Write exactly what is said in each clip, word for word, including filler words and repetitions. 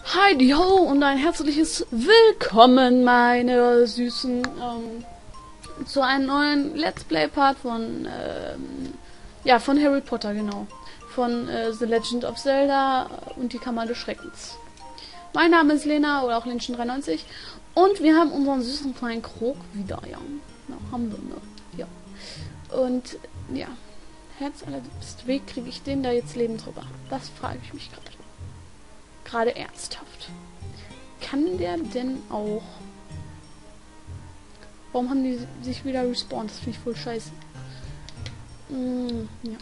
Heidi ho und ein herzliches Willkommen, meine Süßen, ähm, zu einem neuen Let's Play Part von, ähm, ja, von Harry Potter, genau. Von äh, The Legend of Zelda und die Kammer des Schreckens. Mein Name ist Lena, oder auch Lenchen dreiundneunzig, und wir haben unseren süßen kleinen Krog wieder, ja. Na, haben wir, ne? Ja. Und, ja, Herz allerliebst, wie kriege ich den da jetzt lebend drüber? Das frage ich mich gerade. Gerade ernsthaft. Kann der denn auch... Warum haben die sich wieder respawned? Das finde ich voll scheiße. Mm, ja.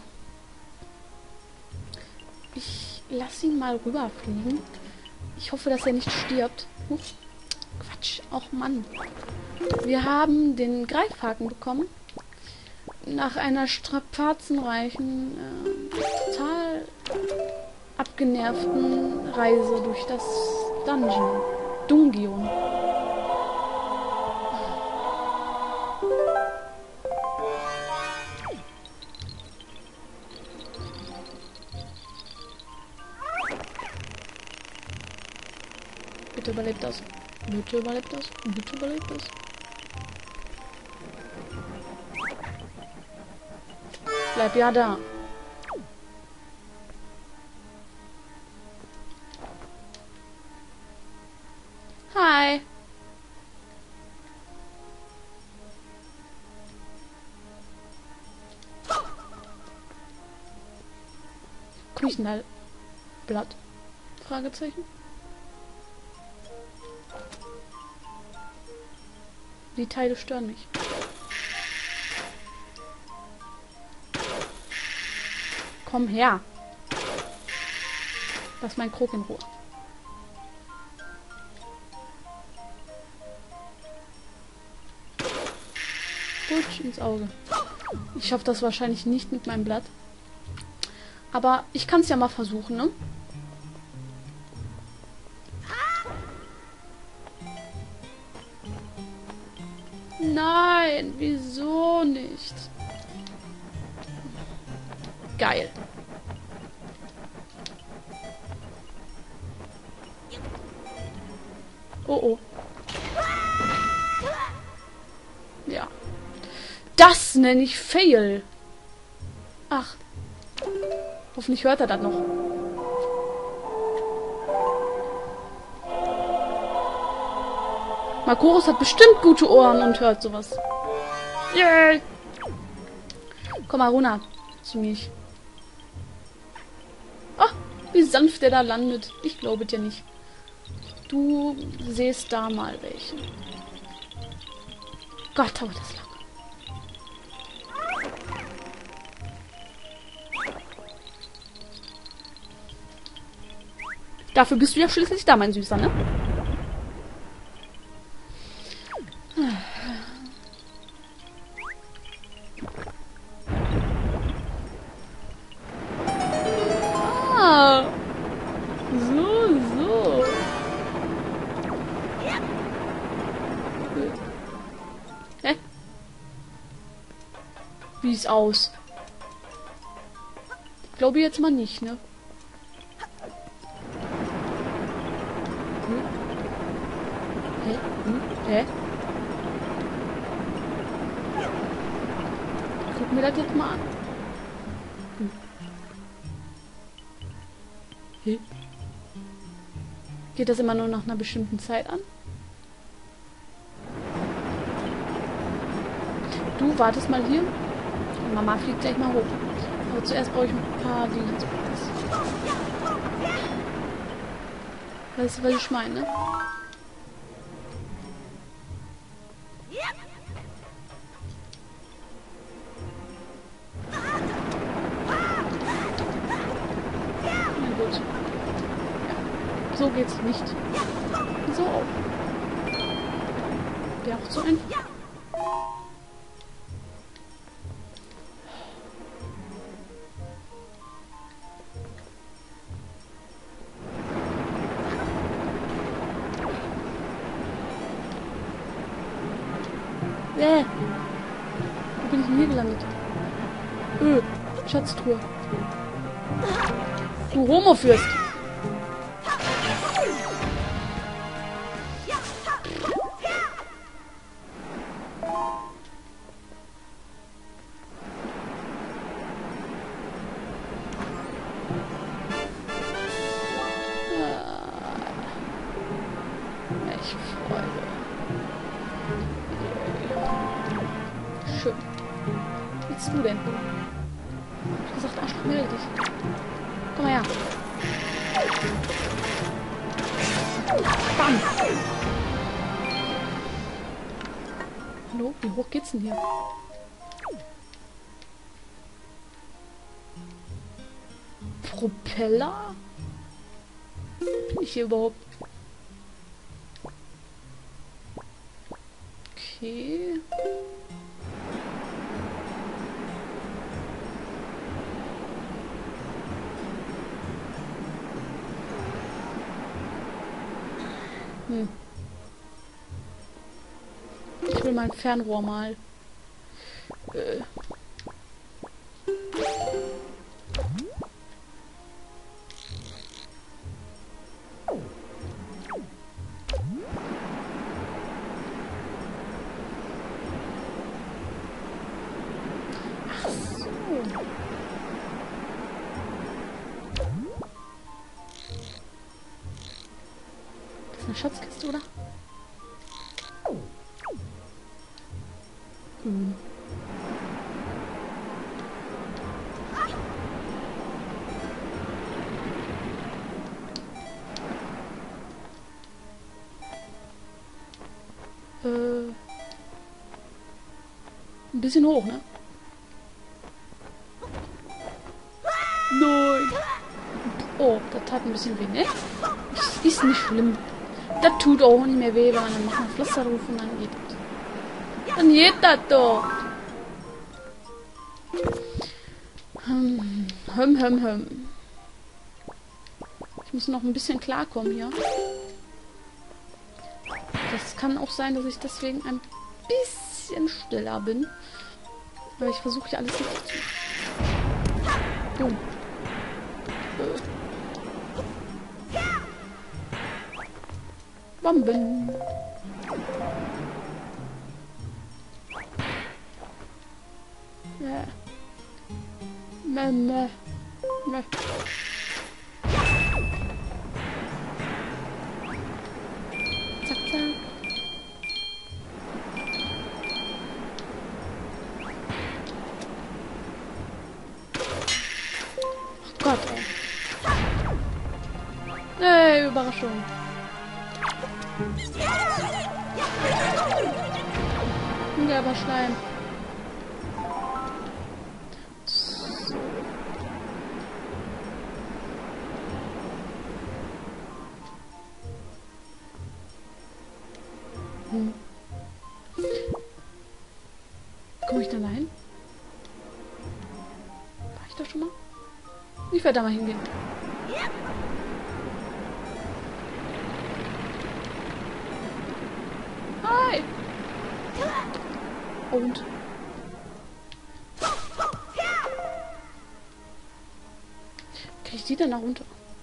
Ich lasse ihn mal rüberfliegen. Ich hoffe, dass er nicht stirbt. Huch. Quatsch. Och Mann. Wir haben den Greifhaken bekommen. Nach einer strapazenreichen, äh, total abgenervten Reise durch das Dungeon. Dungeon. Bitte überlebt das. Bitte überlebt das. Bitte überlebt das. Bleib ja da. Hi. Küchenblatt. Fragezeichen. Die Teile stören mich. Komm her. Lass meinen Krog in Ruhe. Putsch ins Auge. Ich schaffe das wahrscheinlich nicht mit meinem Blatt. Aber ich kann es ja mal versuchen, ne? Nein, wieso nicht? Geil. Oh oh. Ja. Das nenne ich Fail. Ach. Hoffentlich hört er das noch. Makoros hat bestimmt gute Ohren und hört sowas. Yay! Komm mal runter zu mich. Ach, wie sanft der da landet. Ich glaube dir nicht. Du siehst da mal welche. Gott, dauert das lang. Dafür bist du ja schließlich da, mein Süßer, ne? Ah. So, so. Hä? Wie ist aus? Ich glaube jetzt mal nicht, ne? Hä? Hm? Hä? Guck mir das jetzt mal an. Hm. Hä? Geht das immer nur nach einer bestimmten Zeit an? Du wartest mal hier. Und Mama fliegt gleich mal hoch. Aber zuerst brauche ich ein paar Dinge. Weißt du, was ich meine, ne? So geht's nicht. So auch. Wäre auch zu einfach. Äh. Wo bin ich denn hier gelandet? Öh. Schatztruhe. Du Homofürst. du denn? Ich hab gesagt, Arschloch, melde dich. Komm mal her. Bam! Hallo? Wie hoch geht's denn hier? Propeller? Bin ich hier überhaupt? Okay. Hm. Ich will mein Fernrohr mal. Äh. Ach so. Das ist eine Schatzkiste, oder? Hm. Äh. Ein bisschen hoch, ne? Nein! Oh, das tat ein bisschen weh, ne? Ist, ist nicht schlimm. Das tut auch nicht mehr weh, wenn man dann macht man Pflaster drauf und dann geht das. Dann geht das doch. Hm, hm, hm, hm. Ich muss noch ein bisschen klarkommen hier. Das kann auch sein, dass ich deswegen ein bisschen stiller bin. Aber ich versuche hier alles richtig zu machen. Boom. Äh. Bomben. Ja. Meh, meh. Meh. Zack, zack. Oh Gott, ey. Hey, Überraschung. Ein gelber Schleim. So. Hm. Komme ich da rein? War ich da schon mal? Ich werde da mal hingehen. Hi! Und? Krieg ich die denn da runter?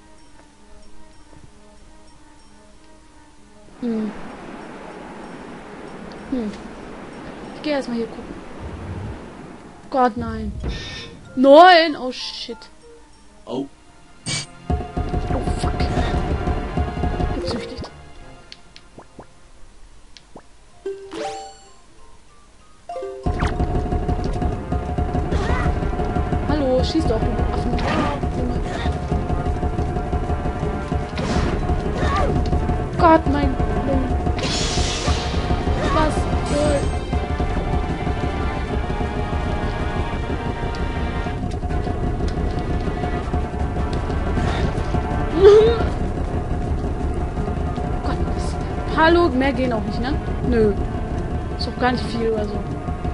Hm. Hm. Ich gehe erstmal hier gucken. Gott, nein. Nein! Oh, shit. Oh. Oh, fuck. Gezüchtigt. Hallo, schieß doch, du Affen. Gott, mein... Was soll... Gott, das... Hallo, mehr gehen auch nicht, ne? Nö. Ist auch gar nicht viel oder so.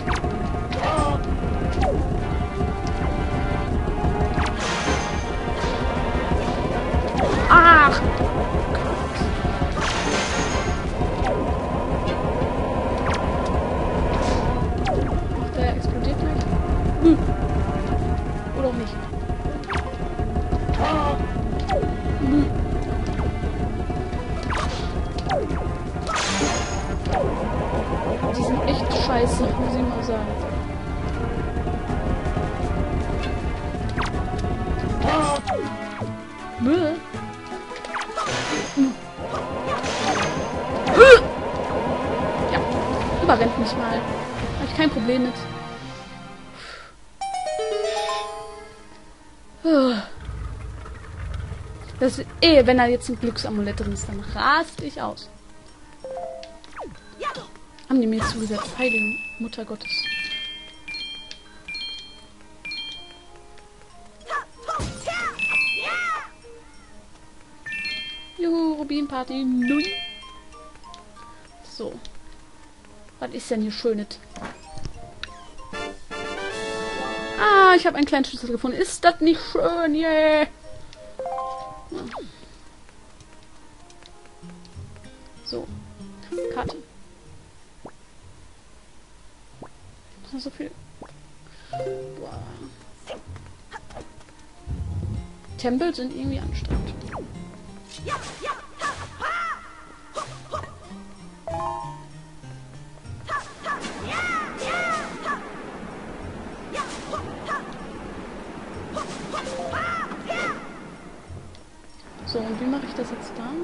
Ach! Ach, der explodiert gleich. Hm. Oder auch nicht. Hm. Die sind echt scheiße, muss ich mal sagen. Müll? Hm. Ja, überrennt mich mal. Habe ich kein Problem mit. Das eh, wenn da jetzt ein Glücksamulett drin ist, dann raste ich aus. Haben die mir zugesetzt. Heilige Mutter Gottes. Juhu, Rubinparty. Nun. So. Was ist denn hier Schönes? Ah, ich habe einen kleinen Schlüssel gefunden. Ist das nicht schön? Yeah. Ja. So. Karte. So viel. Boah. Tempel sind irgendwie anstrengend. So, und wie mache ich das jetzt dann?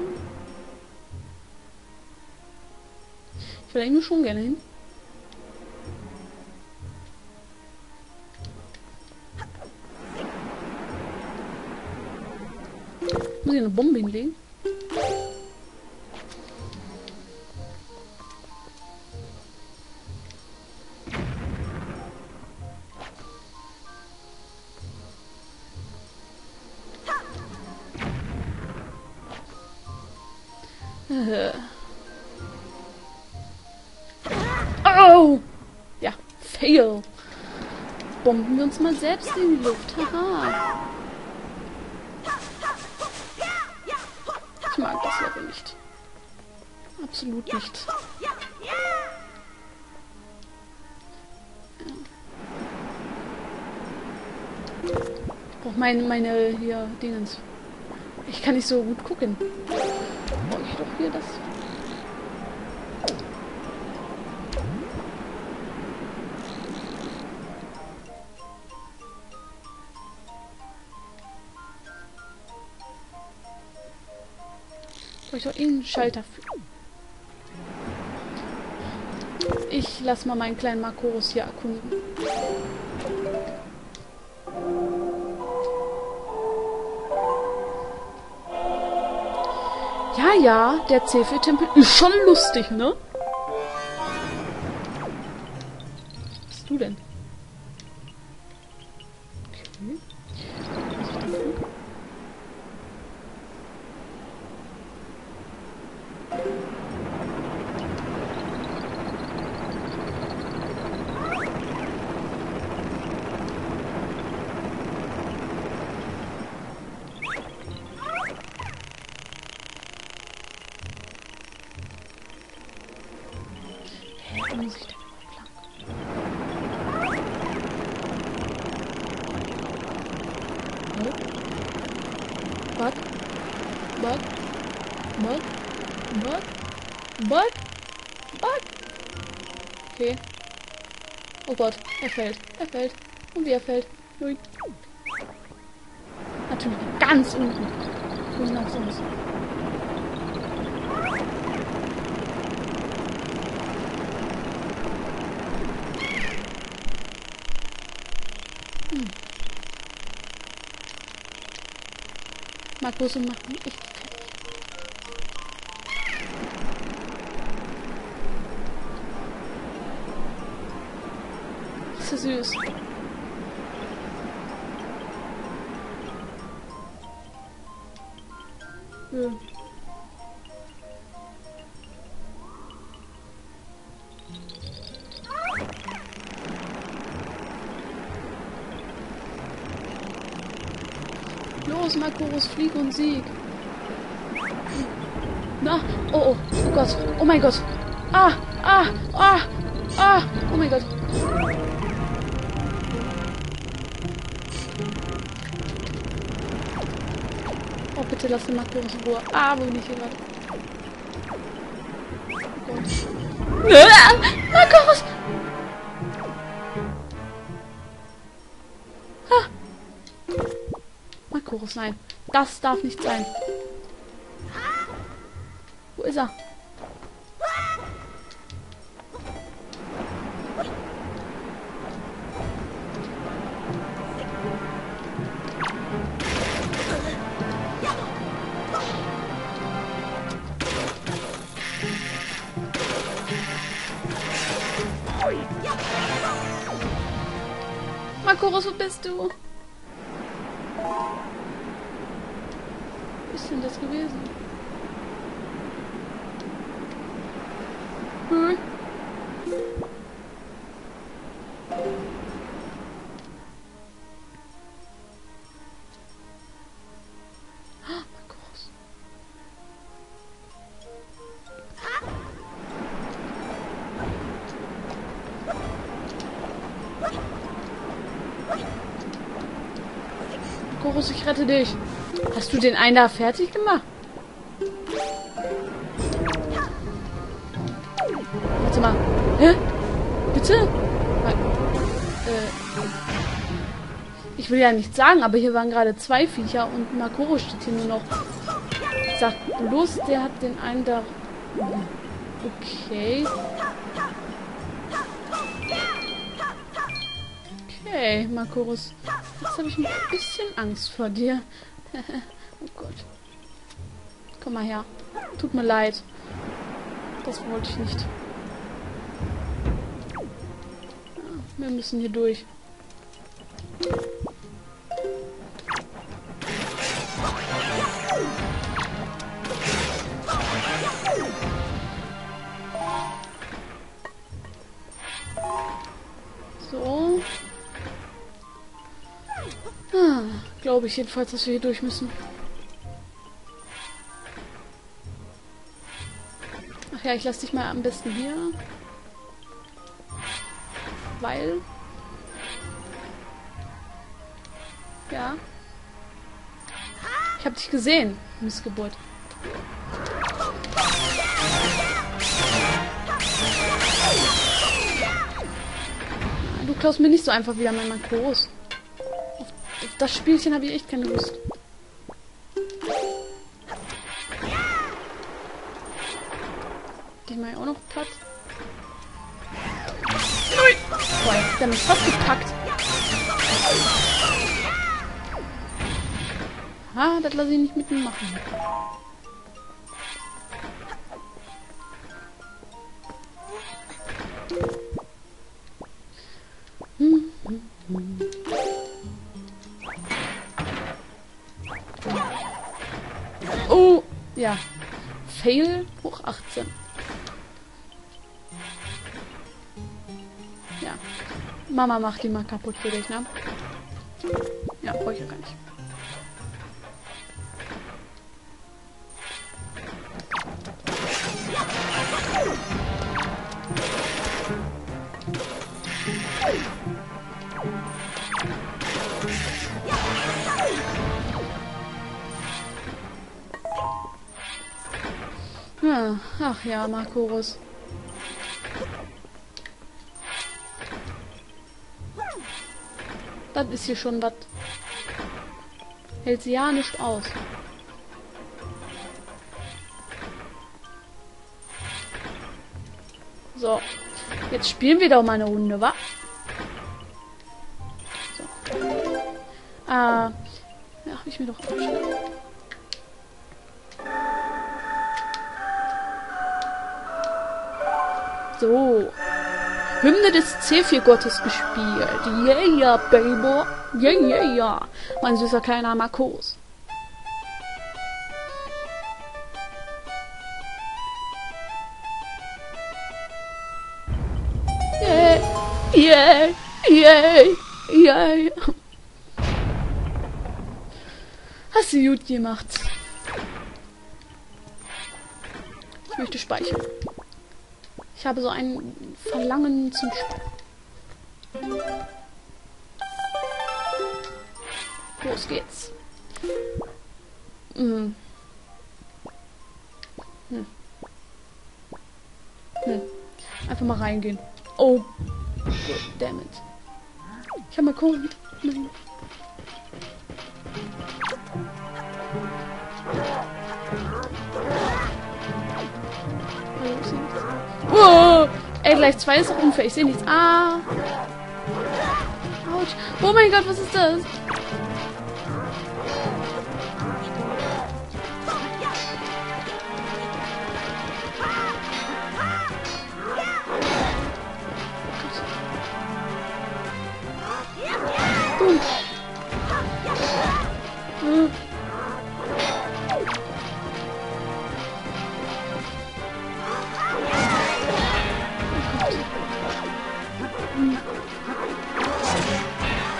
Ich will eigentlich schon gerne hin. Muss ich eine Bombe hinlegen? Äh. Oh! Ja, fail. Bomben wir uns mal selbst in die Luft. Haha. Ich mag das Level nicht. Absolut nicht. Ja. Ich brauche meine, meine hier Dingens. Ich kann nicht so gut gucken. Brauche ich doch hier das. Brauche ich doch irgendeinen Schalter für. Ich lass mal meinen kleinen Makoros hier erkunden. Ja, ja, der C vier Tempel ist schon lustig, ne? Was bist du denn? Okay. Was ist dafür? Wo muss ich denn überhaupt lang? Bug? Bug? Bug? Bug? Bug? Bug? Okay. Oh Gott, er fällt. Er fällt. Und wie er fällt. Ui. Natürlich ganz unten. Wo nach sonst? Hm. Markus und macht mich echt fertig. Das ist süß. Ja. Los, Makoros, flieg und sieg. Na, oh, oh, oh Gott, oh mein Gott. Ah, ah, ah, ah, oh mein Gott. Oh, bitte lass den Makoros in Ruhe. Ah, wo bin ich hier gerade? Oh Gott. Ah, Makoros! Makoros, nein. Das darf nicht sein. Wo ist er? Makoros, wo bist du? Wo ist denn das gewesen? Hm? Ah, Makoros. Makoros, ich rette dich. Hast du den einen da fertig gemacht? Warte mal. Hä? Bitte? Äh, ich will ja nichts sagen, aber hier waren gerade zwei Viecher und Makoro steht hier nur noch. Sag bloß, der hat den einen da... Okay. Okay, Makoros. Jetzt habe ich ein bisschen Angst vor dir. Oh Gott. Komm mal her. Tut mir leid. Das wollte ich nicht. Wir müssen hier durch. So. Ah, glaube ich jedenfalls, dass wir hier durch müssen. Ach ja, ich lasse dich mal am besten hier. Weil... Ja. Ich habe dich gesehen, Missgeburt. Du klaust mir nicht so einfach wieder mein Makoros. Auf, auf das Spielchen habe ich echt keine Lust. Den mal auch noch platt. Boah, jetzt hat er mich fast gepackt. Ah, das lasse ich nicht mit ihm machen. Hm, hm, hm. Oh, ja. Fail hoch achtzehn. Ja. Mama macht die mal kaputt für dich, ne? Ja, brauche ich ja gar nicht. Ja, ach ja, Makoros. Das ist hier schon was. Hält sie ja nicht aus. So. Jetzt spielen wir doch mal eine Runde, wa? So. Äh. Ja, hab ich mir doch aufgeschrieben. So. Hymne des Zephyr-Gottes gespielt. Yeah, yeah, baby. Yeah, yeah, yeah. Mein süßer kleiner Makoros. Yeah, yeah, yeah, yeah. Hast du gut gemacht. Ich möchte speichern. Ich habe so ein Verlangen zum Spielen. Los geht's. Hm. Hm. Hm. Einfach mal reingehen. Oh. Damn it. Ich habe mal gucken. Nein. Oh, ey, gleich zwei ist auch unfair. Ich sehe nichts. Ah. Autsch. Oh mein Gott, was ist das?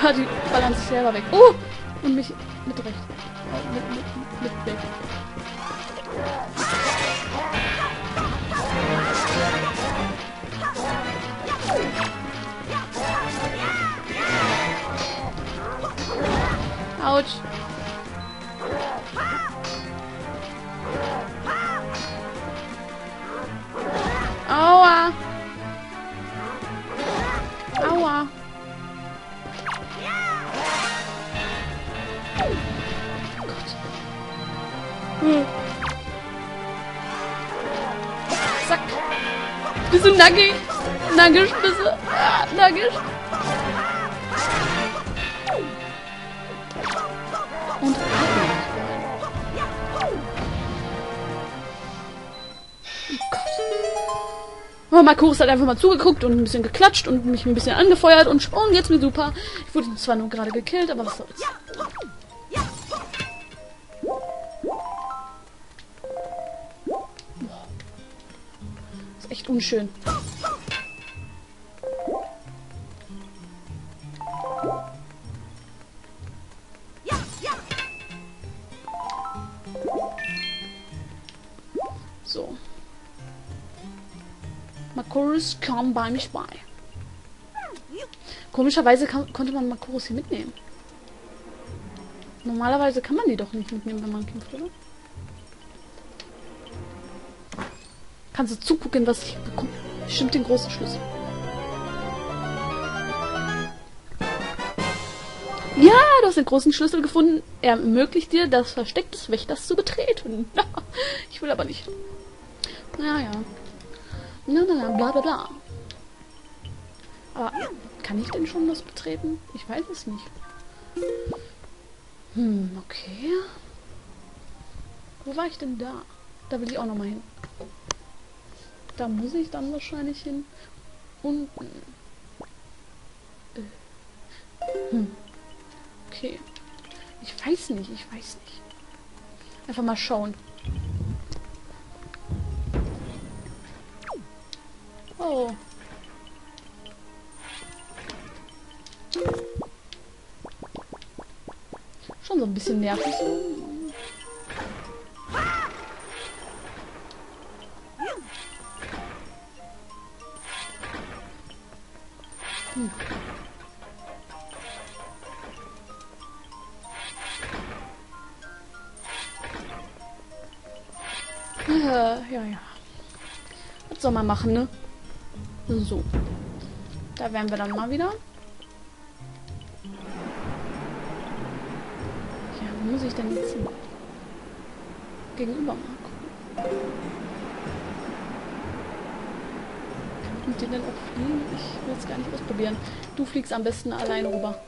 Ah, die ballern sich selber weg. Oh! Und mich mit recht. Oh, mit, mit, mit weg. Autsch. Aua. Aua. Gott. Hm. Zack. Bist du nackig? Nackig, bist du? Ah, nackig. Und oh Gott. Oh, Markus hat einfach mal zugeguckt und ein bisschen geklatscht und mich ein bisschen angefeuert und schon geht's mir super. Ich wurde zwar nur gerade gekillt, aber was soll's. Boah. Ist echt unschön. So. Makurus kam bei mich bei. Komischerweise kann, konnte man Makurus hier mitnehmen. Normalerweise kann man die doch nicht mitnehmen, wenn man kämpft, oder? Kannst du zugucken, was ich bekomme? Bestimmt den großen Schlüssel. Ja, du hast den großen Schlüssel gefunden. Er ermöglicht dir, das Versteck des Wächters zu betreten. Ich will aber nicht. Naja. Na, na, na, bla, bla, bla. Aber kann ich denn schon das betreten? Ich weiß es nicht. Hm, okay. Wo war ich denn da? Da will ich auch nochmal hin. Da muss ich dann wahrscheinlich hin. Unten. Äh. Hm. Okay. Ich weiß nicht, ich weiß nicht. Einfach mal schauen. Oh. Schon so ein bisschen nervig so. Hm. Äh, ja, ja. Was soll man machen, ne? So. Da wären wir dann mal wieder. Ja, wo muss ich denn jetzt hin? Gegenüber mal gucken. Kann ich mit dir denn auch fliegen? Ich will es gar nicht ausprobieren. Du fliegst am besten alleine rüber.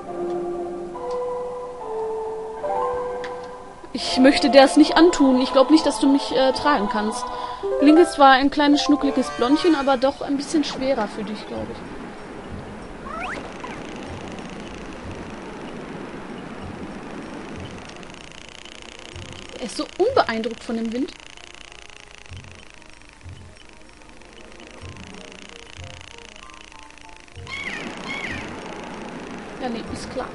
Ich möchte dir das nicht antun. Ich glaube nicht, dass du mich äh, tragen kannst. Link ist zwar ein kleines, schnuckliges Blondchen, aber doch ein bisschen schwerer für dich, glaube ich. Er ist so unbeeindruckt von dem Wind. Ja, nee, ist klar.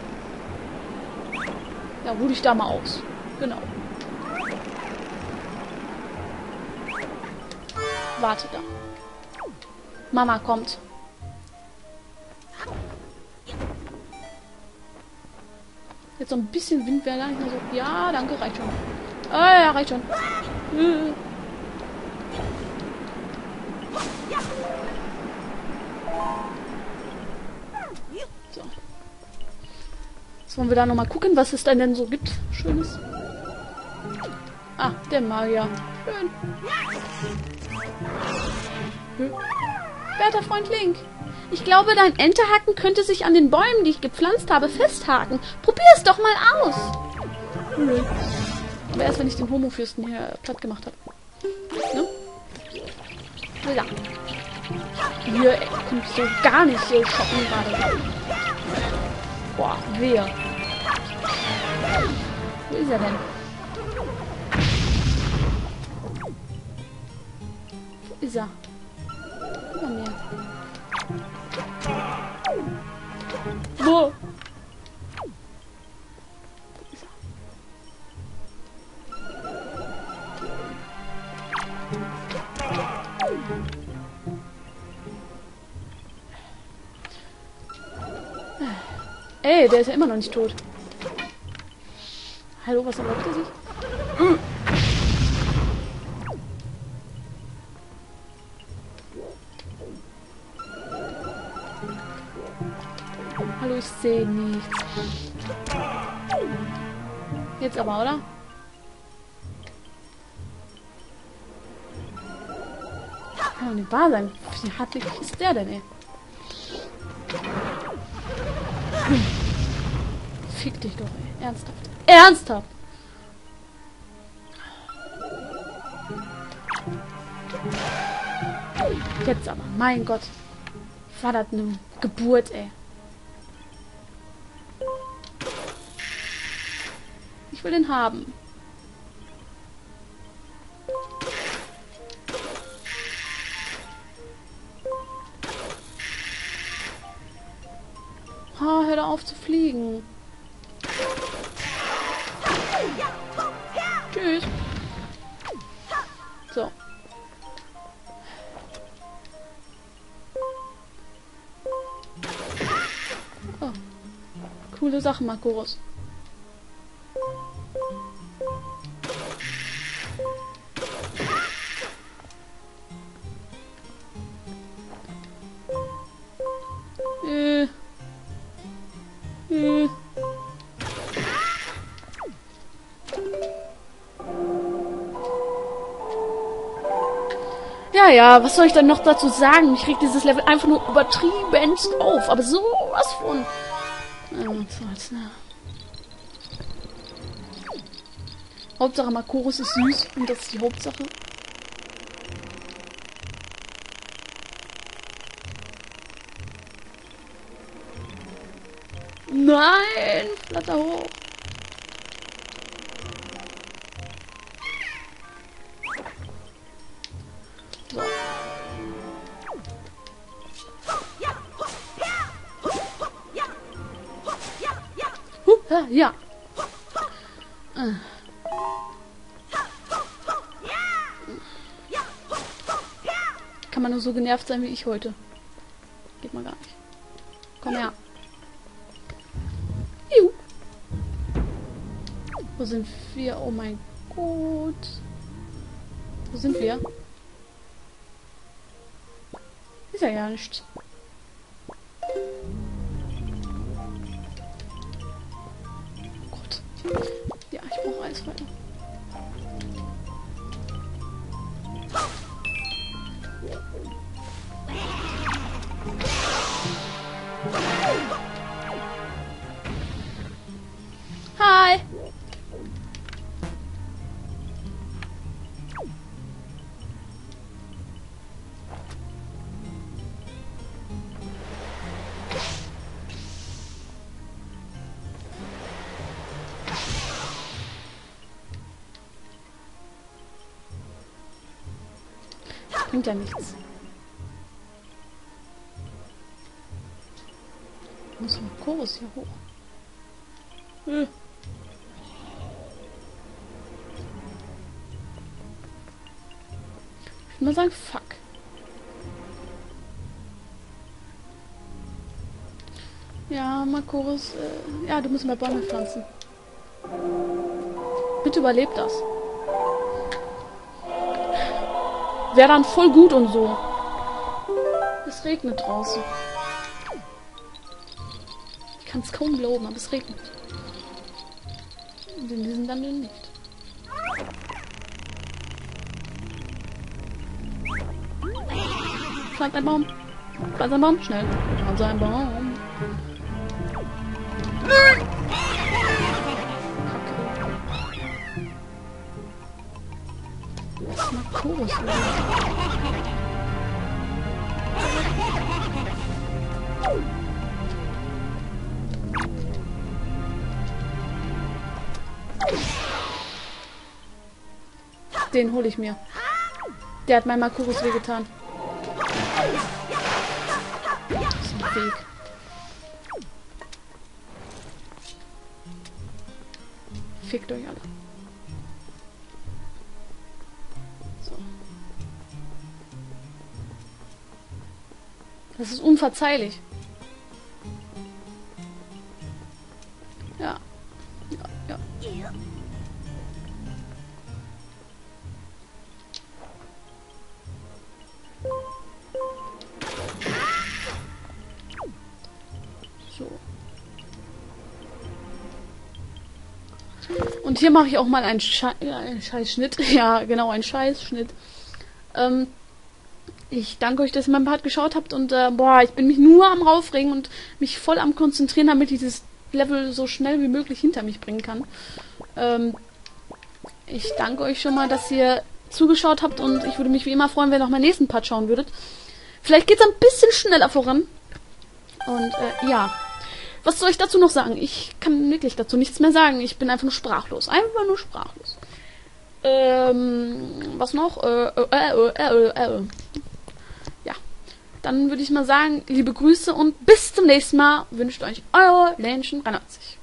Ja, ruh dich da mal aus. Genau. Warte da. Mama kommt. Jetzt so ein bisschen Wind wäre gar nicht mehr so. Ja, danke, reicht schon. Ah, ja, reicht schon. So. Jetzt wollen wir da nochmal gucken, was es denn so gibt. Schönes. Ah, der Magier. Schön. Hm. Werter Freund Link, ich glaube, dein Enterhaken könnte sich an den Bäumen, die ich gepflanzt habe, festhaken. Probier es doch mal aus. Hm. Aber erst, wenn ich den Homo-Fürsten hier platt gemacht habe. Ne? Ja. Hier kommt so gar nicht so schocken gerade. Boah, wer? Wo ist er denn? Wo ist er? Über mir. Wo? Ey, der ist ja immer noch nicht tot. Hallo, was erlaubt er sich? Hallo, ich sehe nichts. Jetzt aber, oder? Kann doch nicht wahr sein. Wie hartnäckig ist der denn, ey? Fick dich doch, ey. Ernsthaft. Ernsthaft! Jetzt aber. Mein Gott. War das eine Geburt, ey. Ich will den haben. Ha, hör doch auf zu fliegen. Tschüss. So. Oh. Coole Sache, Makoros. Äh. Äh. Ja, ja, was soll ich dann noch dazu sagen? Mich regt dieses Level einfach nur übertriebenst auf. Aber sowas von... Ja, was soll's, ne? Hauptsache Makoros ist süß und das ist die Hauptsache. Nein! Flatter hoch! So. Huh, ah, ja. Äh. Kann man nur so genervt sein wie ich heute. Geht mal gar nicht. Komm her. Juhu. Wo sind wir? Oh mein Gott. Wo sind wir? Ist ja ja nichts. Oh Gott. Ja, ich brauche Eisfeuer. Hi! Bringt ja nichts. Ich muss mal Chorus hier hoch. Hm. Ich würde mal sagen, fuck. Ja, Makoros, äh, ja, du musst mal Bäume pflanzen. Bitte überleb das. Wäre dann voll gut und so. Es regnet draußen. Ich kann es kaum glauben, aber es regnet. Und in diesem dann nicht. Pflanzt ein Baum. Pflanzt ein Baum. Schnell. Pflanzt ein Baum. Kacke. Was macht Chorus? Den hole ich mir. Der hat mein Makoros wehgetan. Das ist ein Weg. Fickt euch alle. So. Das ist unverzeihlich. Ja. Ja, ja. So. Und hier mache ich auch mal einen, Schei äh, einen Scheißschnitt. Ja, genau, einen Scheißschnitt. Ähm, ich danke euch, dass ihr mein Part geschaut habt und äh, boah, ich bin mich nur am Raufregen und mich voll am Konzentrieren, damit ich dieses Level so schnell wie möglich hinter mich bringen kann. Ähm, ich danke euch schon mal, dass ihr zugeschaut habt und ich würde mich wie immer freuen, wenn ihr noch meinen nächsten Part schauen würdet. Vielleicht geht es ein bisschen schneller voran. Und äh, ja, was soll ich dazu noch sagen? Ich kann wirklich dazu nichts mehr sagen. Ich bin einfach nur sprachlos. Einfach nur sprachlos. Ähm, was noch? Äh, äh, äh, äh, äh, äh. Ja, dann würde ich mal sagen, liebe Grüße und bis zum nächsten Mal. Wünscht euch euer Lähnchen dreiundneunzig.